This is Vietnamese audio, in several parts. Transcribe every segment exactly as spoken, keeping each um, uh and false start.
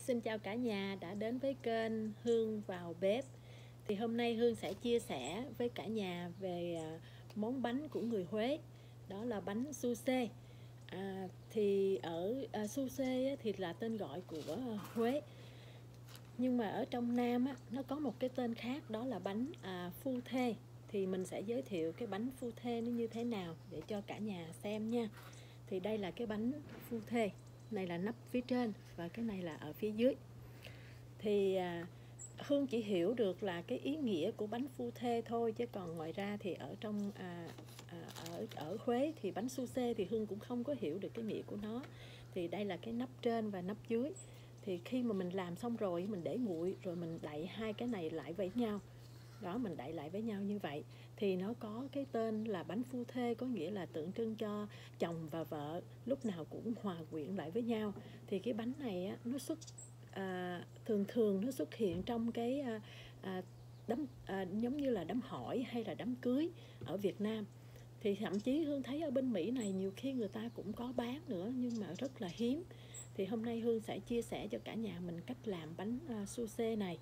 Xin chào cả nhà đã đến với kênh Hương vào bếp. Thì hôm nay Hương sẽ chia sẻ với cả nhà về món bánh của người Huế. Đó là bánh su xê. À, thì ở à, su xê thì là tên gọi của Huế. Nhưng mà ở trong Nam á, nó có một cái tên khác, đó là bánh à, phu thê. Thì mình sẽ giới thiệu cái bánh phu thê nó như thế nào để cho cả nhà xem nha. Thì đây là cái bánh phu thê. Này là nắp phía trên và cái này là ở phía dưới. Thì à, Hương chỉ hiểu được là cái ý nghĩa của bánh phu thê thôi, chứ còn ngoài ra thì ở trong à, à, ở ở Huế thì bánh su xê thì Hương cũng không có hiểu được cái nghĩa của nó. Thì đây là cái nắp trên và nắp dưới. Thì khi mà mình làm xong rồi mình để nguội rồi mình đậy hai cái này lại với nhau. Đó, mình đậy lại với nhau như vậy thì nó có cái tên là bánh phu thê, có nghĩa là tượng trưng cho chồng và vợ lúc nào cũng hòa quyện lại với nhau. Thì cái bánh này á, nó xuất à, thường thường nó xuất hiện trong cái à, à, đám à, giống như là đám hỏi hay là đám cưới ở Việt Nam. Thì thậm chí Hương thấy ở bên Mỹ này nhiều khi người ta cũng có bán nữa, nhưng mà rất là hiếm. Thì hôm nay Hương sẽ chia sẻ cho cả nhà mình cách làm bánh à, su xê này.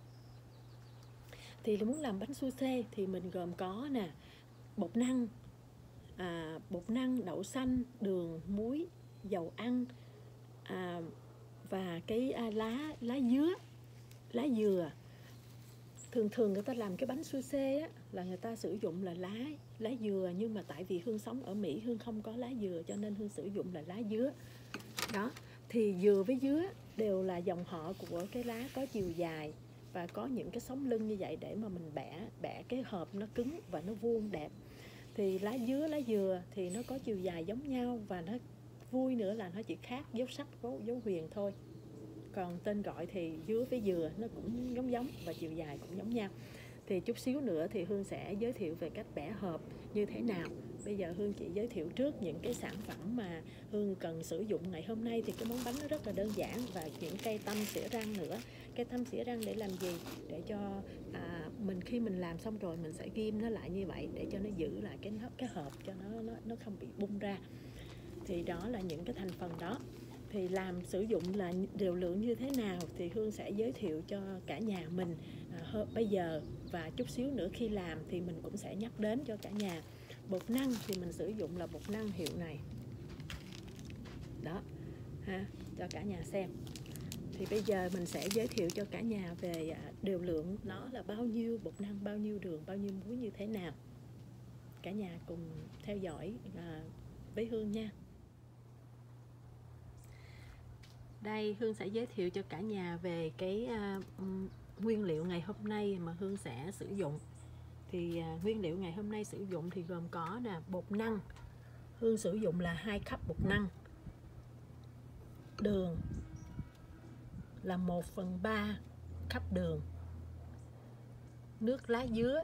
Thì muốn làm bánh su xê thì mình gồm có nè, bột năng, à, bột năng, đậu xanh, đường, muối, dầu ăn, à, và cái à, lá lá dứa, lá dừa. Thường thường người ta làm cái bánh su xê á, là người ta sử dụng là lá lá dừa, nhưng mà tại vì Hương sống ở Mỹ, Hương không có lá dừa cho nên Hương sử dụng là lá dứa. Đó, thì dừa với dứa đều là dòng họ của cái lá có chiều dài và có những cái sống lưng như vậy để mà mình bẻ bẻ cái hộp nó cứng và nó vuông đẹp. Thì lá dứa, lá dừa thì nó có chiều dài giống nhau, và nó vui nữa là nó chỉ khác dấu sắc, dấu, dấu huyền thôi. Còn tên gọi thì dứa với dừa nó cũng giống giống và chiều dài cũng giống nhau. Thì chút xíu nữa thì Hương sẽ giới thiệu về cách bẻ hộp như thế nào. Bây giờ Hương chỉ giới thiệu trước những cái sản phẩm mà Hương cần sử dụng ngày hôm nay. Thì cái món bánh nó rất là đơn giản, và những cây tăm xỉa răng nữa. Cây tăm xỉa răng để làm gì? Để cho à, mình khi mình làm xong rồi mình sẽ ghim nó lại như vậy để cho nó giữ lại cái cái hộp cho nó nó nó không bị bung ra. Thì đó là những cái thành phần đó. Thì làm sử dụng là liều lượng như thế nào thì Hương sẽ giới thiệu cho cả nhà mình à, bây giờ, và chút xíu nữa khi làm thì mình cũng sẽ nhắc đến cho cả nhà. Bột năng thì mình sử dụng là bột năng hiệu này. Đó, ha, cho cả nhà xem. Thì bây giờ mình sẽ giới thiệu cho cả nhà về à, liều lượng nó là bao nhiêu bột năng, bao nhiêu đường, bao nhiêu muối như thế nào. Cả nhà cùng theo dõi à, với Hương nha. Đây, Hương sẽ giới thiệu cho cả nhà về cái uh, nguyên liệu ngày hôm nay mà Hương sẽ sử dụng. Thì uh, nguyên liệu ngày hôm nay sử dụng thì gồm có nè, bột năng. Hương sử dụng là hai cup bột năng. Đường là một phần ba cup đường. Nước lá dứa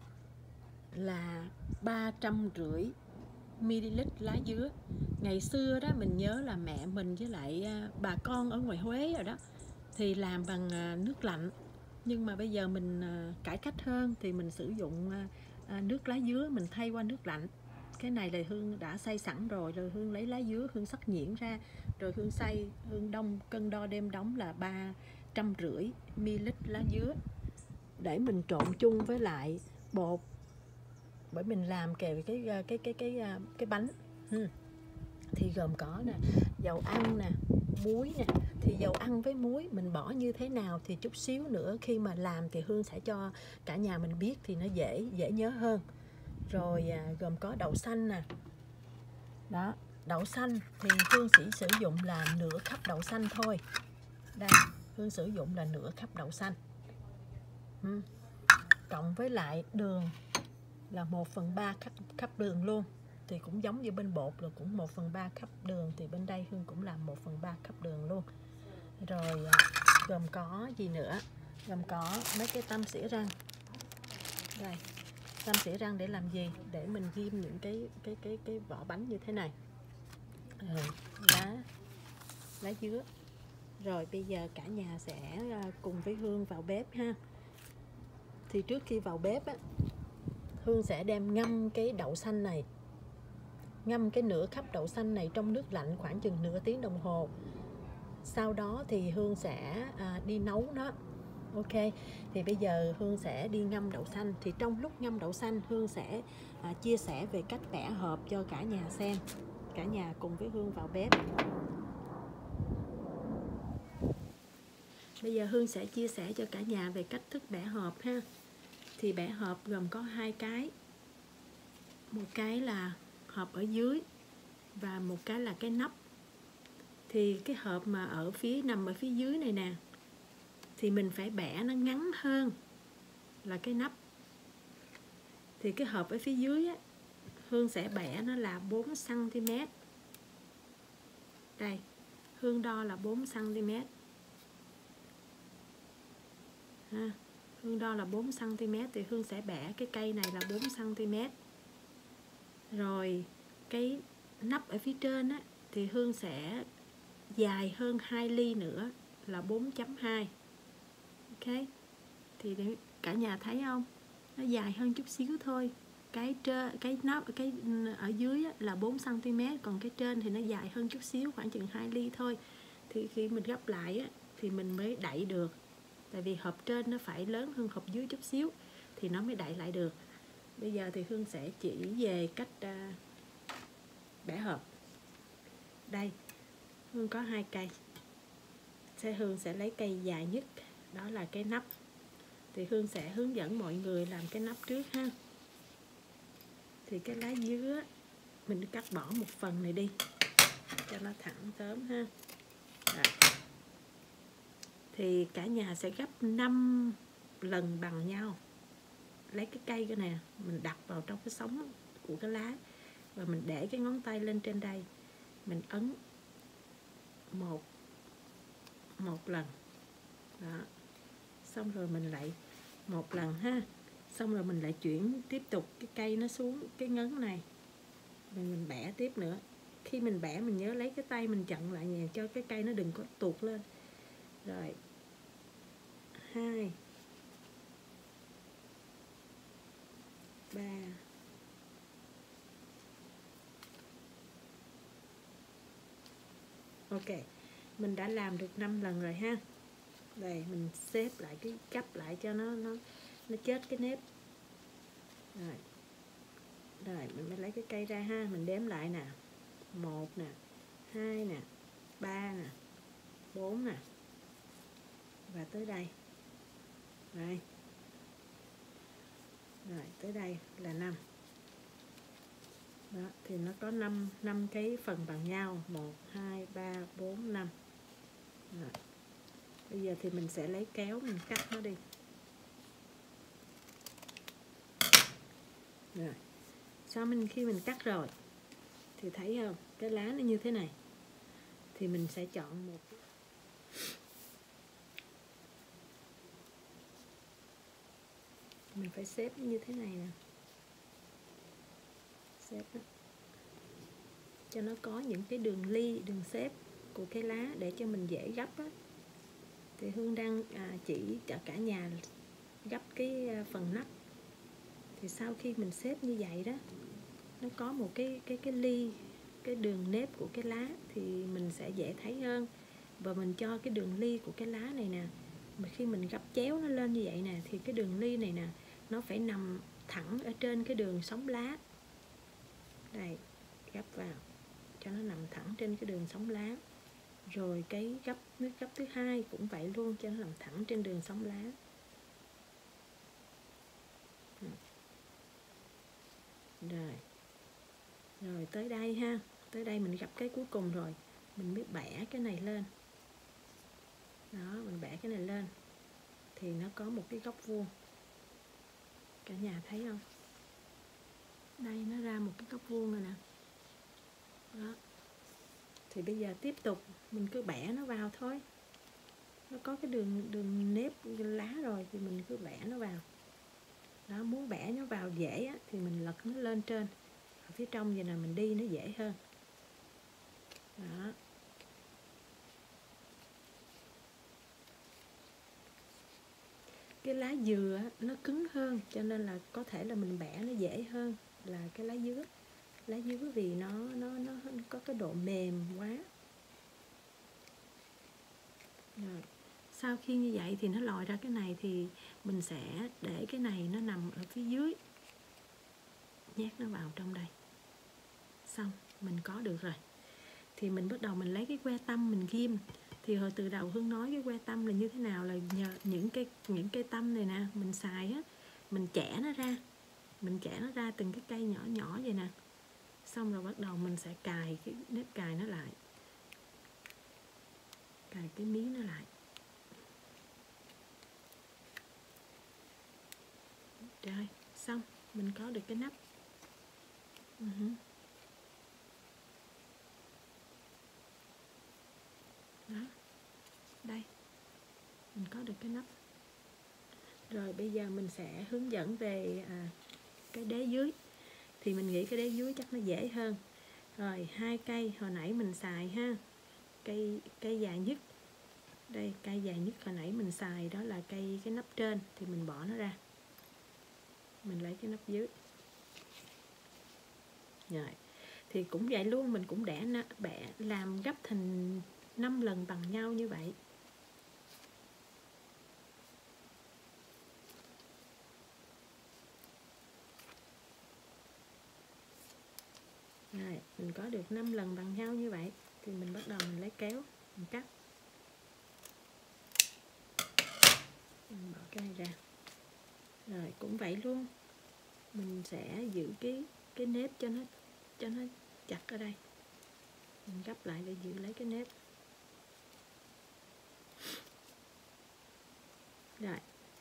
là ba trăm rưỡi mi-li-lít lá dứa. Ngày xưa đó mình nhớ là mẹ mình với lại bà con ở ngoài Huế rồi đó thì làm bằng nước lạnh, nhưng mà bây giờ mình cải cách hơn thì mình sử dụng nước lá dứa, mình thay qua nước lạnh. Cái này là Hương đã xay sẵn rồi, rồi Hương lấy lá dứa, Hương xắt nhuyễn ra, rồi Hương xay, Hương đông cân đo đêm đóng là ba trăm rưỡi mi-li-lít lá dứa để mình trộn chung với lại bột, bởi mình làm kèm cái cái cái cái cái cái bánh. Hmm. Thì gồm có nè, dầu ăn nè, muối nè. Thì dầu ăn với muối mình bỏ như thế nào thì chút xíu nữa khi mà làm thì Hương sẽ cho cả nhà mình biết thì nó dễ dễ nhớ hơn. Rồi à, gồm có đậu xanh nè. Đó, đậu xanh thì Hương chỉ sử dụng là nửa cup đậu xanh thôi. Đây, Hương sử dụng là nửa cup đậu xanh. Hmm. Cộng với lại đường là một phần ba cup đường luôn. Thì cũng giống như bên bột là cũng một phần ba cup đường, thì bên đây Hương cũng làm một phần ba cup đường luôn. Rồi gồm có gì nữa? Gồm có mấy cái tăm xỉa răng. Đây, tăm xỉa răng để làm gì? Để mình ghim những cái cái cái cái vỏ bánh như thế này. Rồi, lá lá dứa. Rồi bây giờ cả nhà sẽ cùng với Hương vào bếp ha. Thì trước khi vào bếp á, Hương sẽ đem ngâm cái đậu xanh này, ngâm cái nửa cup đậu xanh này trong nước lạnh khoảng chừng nửa tiếng đồng hồ. sau đó thì Hương sẽ à, đi nấu nó. Ok, thì bây giờ Hương sẽ đi ngâm đậu xanh. Thì trong lúc ngâm đậu xanh, Hương sẽ à, chia sẻ về cách bẻ hộp cho cả nhà xem. Cả nhà cùng với Hương vào bếp. Bây giờ Hương sẽ chia sẻ cho cả nhà về cách thức bẻ hộp ha. Thì bẻ hộp gồm có hai cái. Một cái là hộp ở dưới và một cái là cái nắp. Thì cái hộp mà ở phía nằm ở phía dưới này nè, thì mình phải bẻ nó ngắn hơn là cái nắp. Thì cái hộp ở phía dưới á, Hương sẽ bẻ nó là bốn xăng ti mét. Đây, Hương đo là bốn xăng ti mét. Ha, Hương đo là bốn xăng ti mét thì Hương sẽ bẻ cái cây này là bốn xăng ti mét. Rồi cái nắp ở phía trên á, thì Hương sẽ dài hơn hai ly nữa là bốn chấm hai. Ok, thì để cả nhà thấy không, nó dài hơn chút xíu thôi. Cái trên, cái nắp cái ở dưới á, là bốn xăng ti mét, còn cái trên thì nó dài hơn chút xíu, khoảng chừng hai ly thôi. Thì khi mình gấp lại á, thì mình mới đậy được. Tại vì hộp trên nó phải lớn hơn hộp dưới chút xíu thì nó mới đậy lại được. Bây giờ thì Hương sẽ chỉ về cách uh, bẻ hộp. Đây, Hương có hai cây. Sẽ Hương sẽ lấy cây dài nhất, đó là cái nắp. Thì Hương sẽ hướng dẫn mọi người làm cái nắp trước ha. Thì cái lá dứa mình cắt bỏ một phần này đi cho nó thẳng tớm ha. Rồi. Thì cả nhà sẽ gấp năm lần bằng nhau. Lấy cái cây cái này mình đặt vào trong cái sống của cái lá và mình để cái ngón tay lên trên đây, mình ấn một một lần đó, xong rồi mình lại một lần ha, xong rồi mình lại chuyển tiếp tục cái cây nó xuống cái ngấn này, mình mình bẻ tiếp nữa. Khi mình bẻ mình nhớ lấy cái tay mình chặn lại nhẹ cho cái cây nó đừng có tuột lên. Rồi hai ba ok, mình đã làm được năm lần rồi ha. Đây mình xếp lại cái gấp lại cho nó nó nó chết cái nếp. Rồi rồi mình mới lấy cái cây ra ha, mình đếm lại nè, một nè, hai nè, ba nè, bốn nè, và tới đây. Rồi rồi tới đây là năm. Đó, thì nó có năm năm cái phần bằng nhau, một hai ba bốn năm. Rồi. Bây giờ thì mình sẽ lấy kéo mình cắt nó đi. Rồi. Sau mình khi mình cắt rồi thì thấy không, cái lá nó như thế này. Thì mình sẽ chọn một mình phải xếp như thế này nè. Xếp đó. Cho nó có những cái đường ly, đường xếp của cái lá để cho mình dễ gấp á. Thì Hương đang à, chỉ cho cả nhà gấp cái phần nắp. Thì sau khi mình xếp như vậy đó, nó có một cái cái cái ly, cái đường nếp của cái lá thì mình sẽ dễ thấy hơn. Và mình cho cái đường ly của cái lá này nè, mà khi mình gấp chéo nó lên như vậy nè, thì cái đường ly này nè nó phải nằm thẳng ở trên cái đường sống lá. Đây, gấp vào cho nó nằm thẳng trên cái đường sống lá. Rồi cái gấp nước gấp thứ hai cũng vậy luôn, cho nó nằm thẳng trên đường sống lá. Rồi rồi tới đây ha, tới đây mình gấp cái cuối cùng rồi, mình mới bẻ cái này lên. Đó, mình bẻ cái này lên thì nó có một cái góc vuông. Cả nhà thấy không? Đây nó ra một cái góc vuông rồi nè. Đó. Thì bây giờ tiếp tục mình cứ bẻ nó vào thôi. Nó có cái đường đường nếp lá rồi thì mình cứ bẻ nó vào. Đó, muốn bẻ nó vào dễ á, thì mình lật nó lên trên. Ở phía trong vậy nào mình đi nó dễ hơn. Đó. Cái lá dừa nó cứng hơn cho nên là có thể là mình bẻ nó dễ hơn là cái lá dứa. Lá dứa vì nó nó nó có cái độ mềm quá. Rồi. Sau khi như vậy thì nó lòi ra cái này thì mình sẽ để cái này nó nằm ở phía dưới, nhét nó vào trong đây. Xong, mình có được rồi. Thì mình bắt đầu mình lấy cái que tăm mình ghim. Thì hồi từ đầu Hương nói cái que tăm là như thế nào, là nhờ những cái những cây tăm này nè, mình xài á, mình chẻ nó ra. Mình chẻ nó ra từng cái cây nhỏ nhỏ vậy nè. Xong rồi bắt đầu mình sẽ cài cái nếp cài nó lại. Cài cái mí nó lại. Rồi, xong, mình có được cái nắp. Uh-huh. Đó, đây, mình có được cái nắp. Rồi bây giờ mình sẽ hướng dẫn về à, cái đế dưới. Thì mình nghĩ cái đế dưới chắc nó dễ hơn. Rồi, hai cây hồi nãy mình xài ha. Cây cây dài nhất. Đây, cây dài nhất hồi nãy mình xài đó là cây cái nắp trên, thì mình bỏ nó ra. Mình lấy cái nắp dưới. Rồi. Thì cũng vậy luôn, mình cũng để bẻ làm gấp thành năm lần bằng nhau như vậy. Rồi, mình có được năm lần bằng nhau như vậy thì mình bắt đầu mình lấy kéo, mình cắt. Mình bỏ cái này ra. Rồi, cũng vậy luôn. Mình sẽ giữ cái cái nếp cho nó cho nó chặt ở đây. Mình gấp lại để giữ lấy cái nếp. Rồi.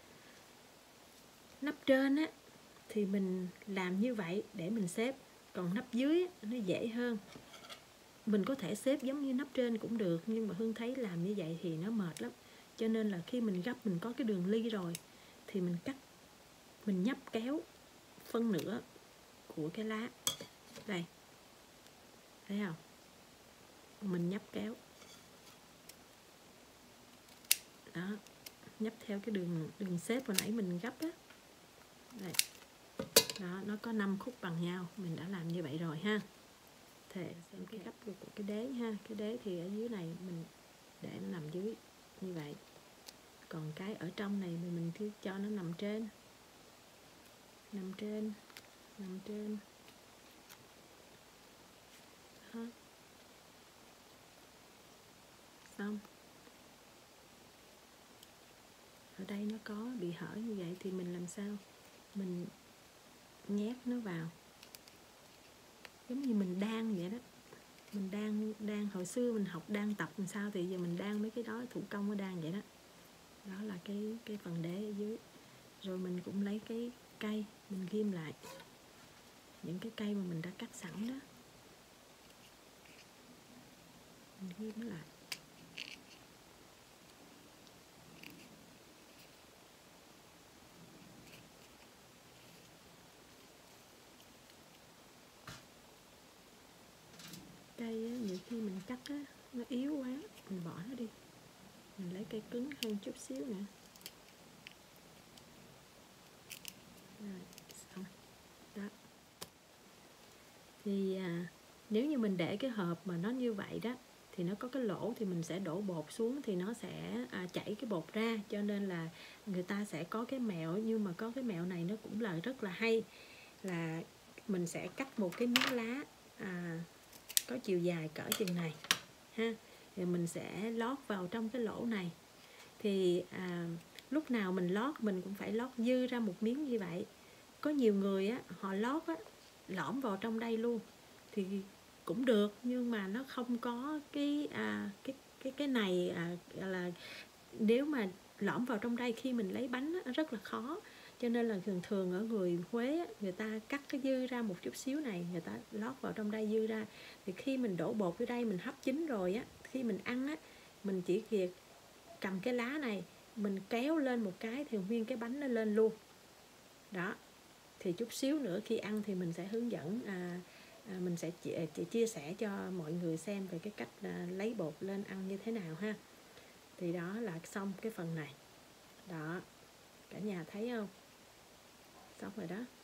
Nắp trên á thì mình làm như vậy để mình xếp, còn nắp dưới á, nó dễ hơn. Mình có thể xếp giống như nắp trên cũng được, nhưng mà Hương thấy làm như vậy thì nó mệt lắm. Cho nên là khi mình gấp mình có cái đường ly rồi thì mình cắt, mình nhấp kéo phân nửa của cái lá. Đây. Thấy không? Mình nhấp kéo. Đó, nhấp theo cái đường đường xếp hồi nãy mình gấp á. Đây. Đó, nó có năm khúc bằng nhau, mình đã làm như vậy rồi ha. Thể xem cái gấp của cái đế ha, cái đế thì ở dưới này mình để nó nằm dưới như vậy. Còn cái ở trong này mình mình cứ cho nó nằm trên. Nằm trên, nằm trên. Đó. Xong. Ở đây nó có bị hở như vậy thì mình làm sao? Mình nhét nó vào. Giống như mình đan vậy đó. Mình đan, đan hồi xưa mình học đan tập làm sao thì giờ mình đan mấy cái đó thủ công ở đan vậy đó. Đó là cái cái phần đế ở dưới. Rồi mình cũng lấy cái cây mình ghim lại. Những cái cây mà mình đã cắt sẵn đó. Mình ghim nó lại. Cây á, nhiều khi mình cắt á, nó yếu quá, mình bỏ nó đi. Mình lấy cây cứng hơn chút xíu nữa. Rồi, xong. Đó. Thì à, nếu như mình để cái hộp mà nó như vậy đó, thì nó có cái lỗ thì mình sẽ đổ bột xuống thì nó sẽ à, chảy cái bột ra. Cho nên là người ta sẽ có cái mẹo, nhưng mà có cái mẹo này nó cũng là rất là hay. Là mình sẽ cắt một cái miếng lá à, có chiều dài cỡ chừng này ha, thì mình sẽ lót vào trong cái lỗ này. Thì à, lúc nào mình lót mình cũng phải lót dư ra một miếng như vậy. Có nhiều người á, họ lót á, lõm vào trong đây luôn thì cũng được, nhưng mà nó không có cái à, cái cái cái này à, là nếu mà lõm vào trong đây khi mình lấy bánh á, rất là khó. Cho nên là thường thường ở người Huế á, người ta cắt cái dư ra một chút xíu này, người ta lót vào trong đây dư ra. Thì khi mình đổ bột vô đây mình hấp chín rồi á, khi mình ăn á, mình chỉ việc cầm cái lá này mình kéo lên một cái thì nguyên cái bánh nó lên luôn. Đó. Thì chút xíu nữa khi ăn thì mình sẽ hướng dẫn à, à, mình sẽ chia, chia sẻ cho mọi người xem về cái cách à, lấy bột lên ăn như thế nào ha. Thì đó là xong cái phần này. Đó. Cả nhà thấy không? Xong rồi đó.